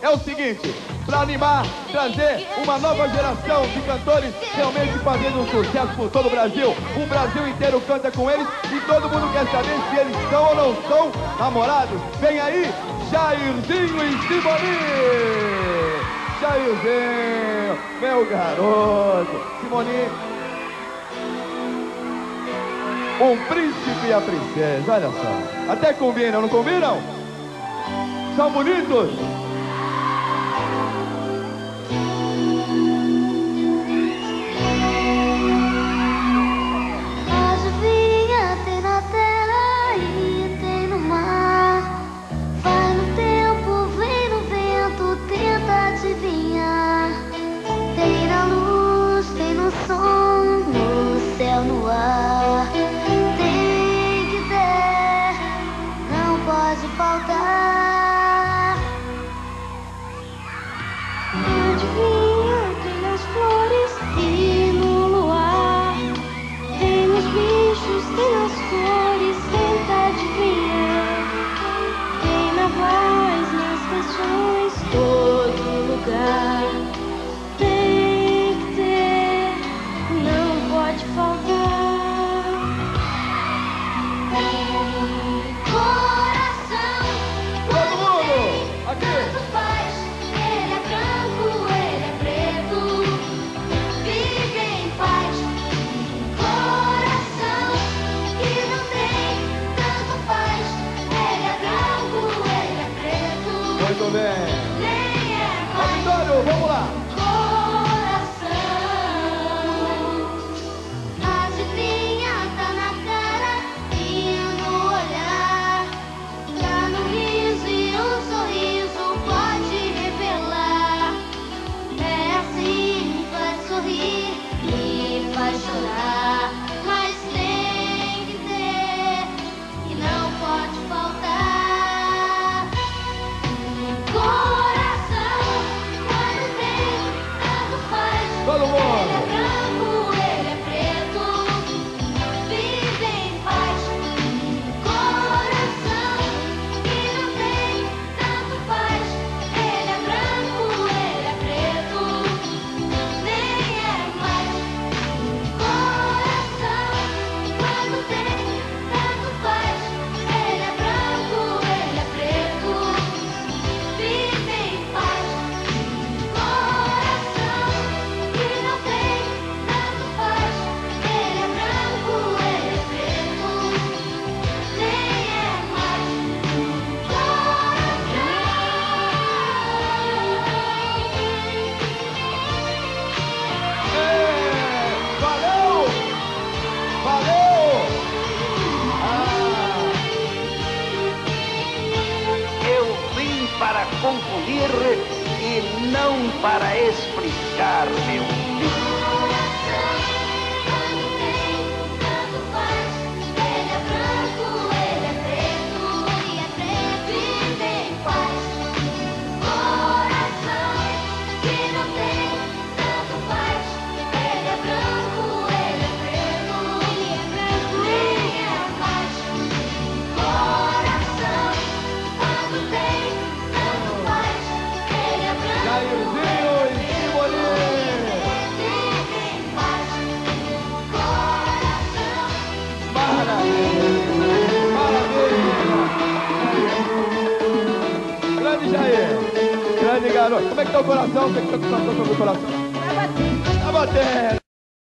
é o seguinte, para animar, trazer uma nova geração de cantores realmente fazendo um sucesso por todo o Brasil. O Brasil inteiro canta com eles e todo mundo quer saber se eles são ou não são namorados. Vem aí, Jairzinho e Simoni! Jairzinho, meu garoto! Simoni, um príncipe e a princesa, olha só. Até combinam, não combinam? São bonitos? Adivinha, tem na terra e tem no mar. Vai no tempo, vem no vento, tenta adivinhar. Tem na luz, tem no som, no céu, no ar. Tem que ter, não pode faltar. Adivinha, tem nas flores e no luar. Tem nos bichos, tem nas cores, tenta adivinhar. Tem na voz, nas canções, todo lugar. Tem que ter, não pode faltar. Coração, Todo mundo! Aqui! tanto faz. Ele é branco, ele é preto. Vive em paz. Coração que não tem, tanto faz. Ele é branco, ele é preto. Muito bem! Nem é mais. Vitório, vamos lá! Coração, adivinha, tá na cara e no olhar. Tá no riso e um sorriso pode revelar. É assim, faz sorrir e faz chorar. Mas tem que ter e não pode faltar. Coração, quando tem, tanto faz. Todo Ele é mundo! branco, ele é preto. Vive em paz. Coração que não tem, tanto faz. Ele é branco, ele é preto. Nem é mais. Coração quando tem, tanto faz. Ele é branco, ele é preto. Vive em paz. Coração que não tem, tanto faz. Ele é branco, ele é preto. Nem é mais. Valeu! Valeu! Eu vim para concluir e não para explicar, meu filho. Quando tem, tanto faz. Ele é branco, ele é preto. E é preto e tem paz. Coração que não tem, tanto faz. Ele é branco, ele é preto. E é branco, nem é mais. Coração quando tem, tanto faz. Ele é branco. Jairzinho e Simoni! Vive em paz. Coração. Maravilha! Maravilha! Grande Jair! Grande garoto! Como é que tá o coração? Como é que tá o coração? Tá batendo! Tá batendo!